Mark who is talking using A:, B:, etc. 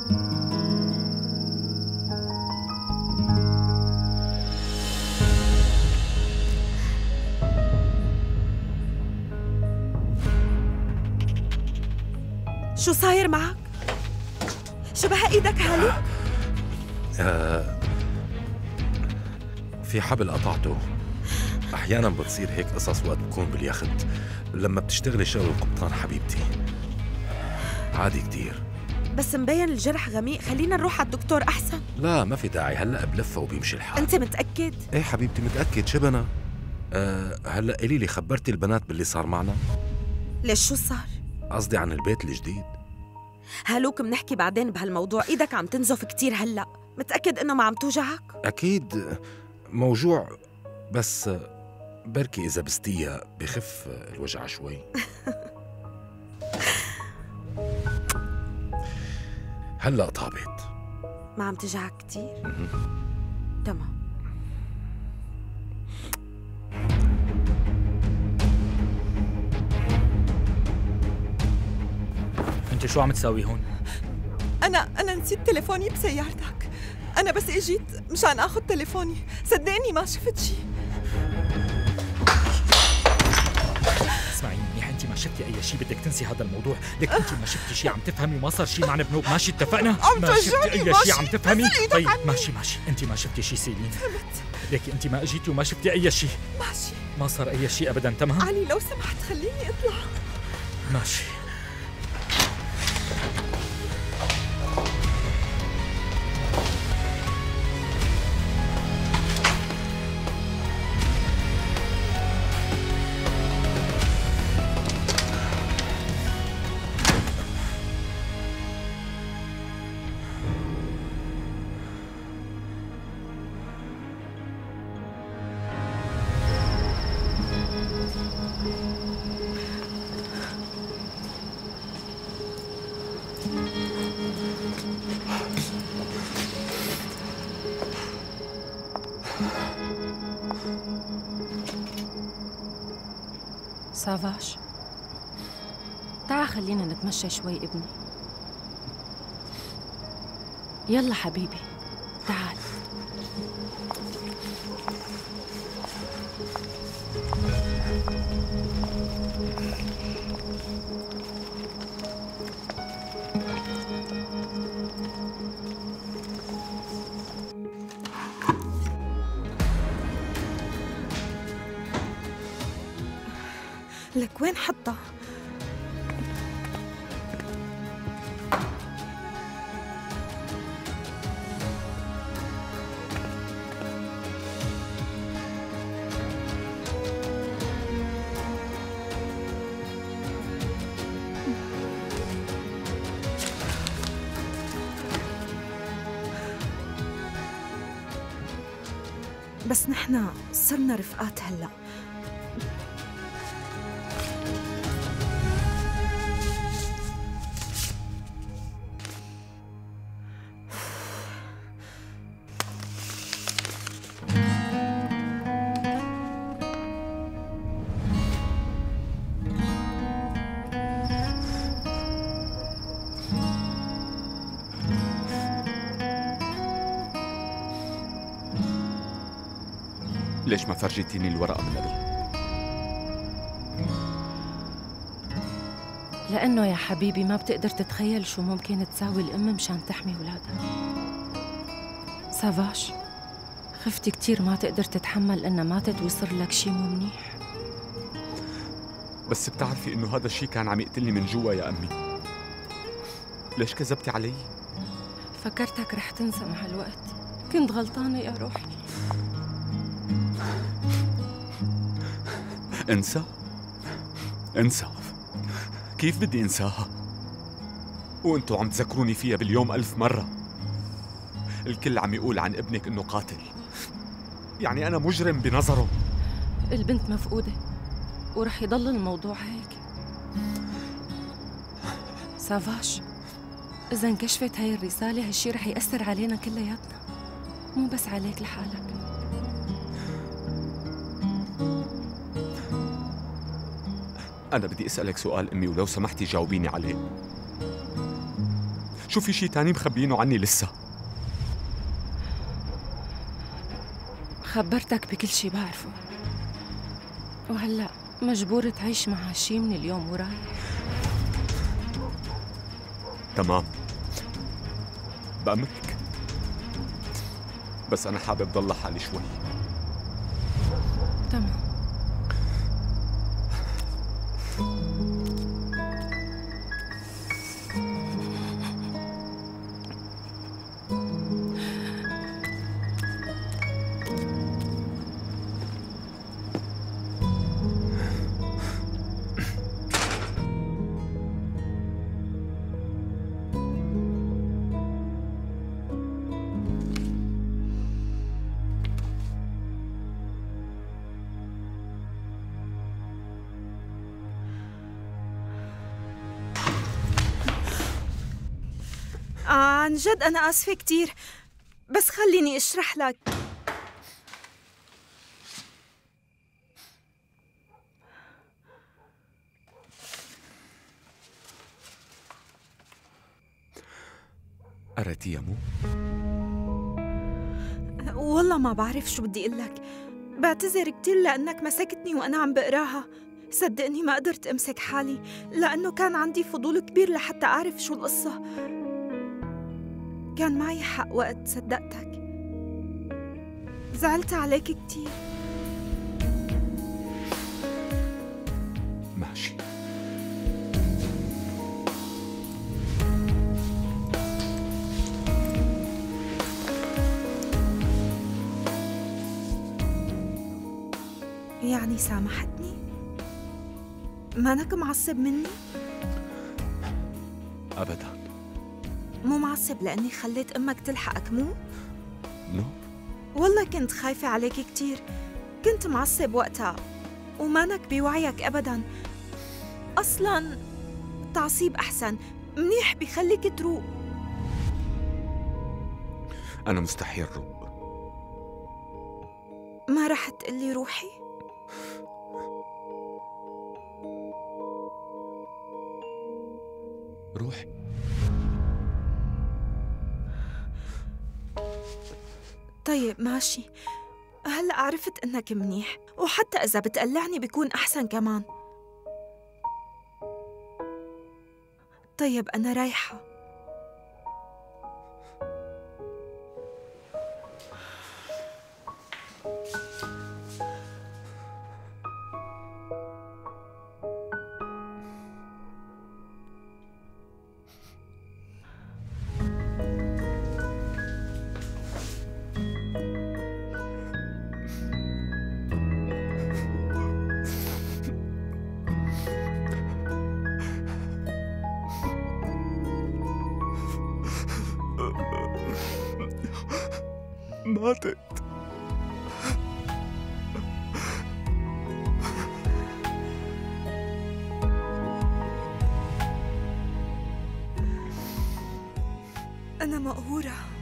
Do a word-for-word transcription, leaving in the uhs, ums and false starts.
A: شو صاير معك؟ شبه ايدك هالو؟
B: آه في حبل قطعته. احيانا بتصير هيك قصص وقت بكون باليخت لما بتشتغلي شغل القبطان حبيبتي. عادي كتير.
A: بس مبين الجرح غميق، خلينا نروح على الدكتور احسن.
B: لا ما في داعي، هلا بلفه وبيمشي الحال.
A: انت متأكد؟
B: ايه حبيبتي متأكد. شبنا أه هلا قولي لي، خبرتي البنات باللي صار معنا؟
A: ليش شو صار؟
B: قصدي عن البيت الجديد.
A: هالوك منحكي بعدين بهالموضوع، ايدك عم تنزف كتير هلا. متأكد انه ما عم توجعك؟
B: اكيد موجوع، بس بركي اذا بستيها بخف الوجع شوي. هلا طابت.
A: ما عم تجعك كتير؟ تمام.
C: انت شو عم تساوي هون؟
D: انا انا نسيت تليفوني بسيارتك. انا بس اجيت مشان اخذ تليفوني، صدقني ما شفت شيء.
C: اسمعيني منيح، انت ما شفتي اي شيء، بدك تنسي هذا الموضوع. لك انت ما شفتي شيء، عم تفهمي وما صار شيء معنا بنوب. ماشي اتفقنا؟ ما شفتي اي شيء، عم تفهمي؟ طيب ماشي ماشي، انت ما شفتي شيء سيلين.
D: فهمت.
C: لك انت ما اجيتي وما شفتي اي شيء.
D: ماشي.
C: ما صار اي شيء ابدا. تمام
D: علي لو سمحت خليني اطلع.
C: ماشي.
E: سافاش، تعا خلينا نتمشى شوي ابني. يلا حبيبي تعال.
A: لك وين حطها؟ بس نحن صرنا رفقات هلأ.
F: ليش ما فرجيتيني الورقة من قبل؟
E: لأنه يا حبيبي ما بتقدر تتخيل شو ممكن تساوي الأم مشان تحمي ولادها. سافاش، خفتي كتير ما تقدر تتحمل إنها ماتت ويصير لك شي مو منيح.
F: بس بتعرفي إنه هذا الشي كان عم يقتلني من جوا يا أمي. ليش كذبتي علي؟
E: فكرتك رح تنسى مع الوقت. كنت غلطانة يا روحي.
F: انسى؟ انسى؟ كيف بدي انساها؟ وانتوا عم تذكروني فيها باليوم ألف مرة. الكل عم يقول عن ابنك انه قاتل، يعني انا مجرم بنظره.
E: البنت مفقودة ورح يضل الموضوع هيك. سافاش، إذا انكشفت هاي الرسالة هالشي رح يأثر علينا كلياتنا، مو بس عليك لحالك.
F: أنا بدي أسألك سؤال أمي ولو سمحتي جاوبيني عليه. شو في شي تاني مخبيينه عني لسه؟
E: خبرتك بكل شي بعرفه، وهلأ مجبور تعيش مع هالشي من اليوم ورايح.
F: تمام، بأمرك، بس أنا حابب ضل لحالي شوي.
E: تمام.
A: آه عن جد أنا آسفة كتير، بس خليني أشرح لك.
F: قرأتي يا مو؟
A: والله ما بعرف شو بدي أقول لك. بعتذر كتير لأنك مسكتني وأنا عم بقراها. صدقني ما قدرت أمسك حالي لأنه كان عندي فضول كبير لحتى أعرف شو القصة. كان معي حق وقت صدقتك. زعلت عليك كتير.
F: ماشي.
A: يعني سامحتني؟ مانك معصب مني؟
F: أبداً.
A: مو معصب لأني خليت أمك تلحقك مو؟
F: نو.
A: والله كنت خايفة عليك كتير. كنت معصب وقتها ومانك بوعيك أبداً. أصلاً تعصيب أحسن، منيح بيخليك تروق.
F: أنا مستحيل روق.
A: ما رح تقلي روحي؟
F: روحي.
A: طيب ماشي، هلأ عرفت إنك منيح، وحتى إذا بتقلعني بيكون أحسن كمان. طيب أنا رايحة.
F: ماتت.
A: أنا مقهورة.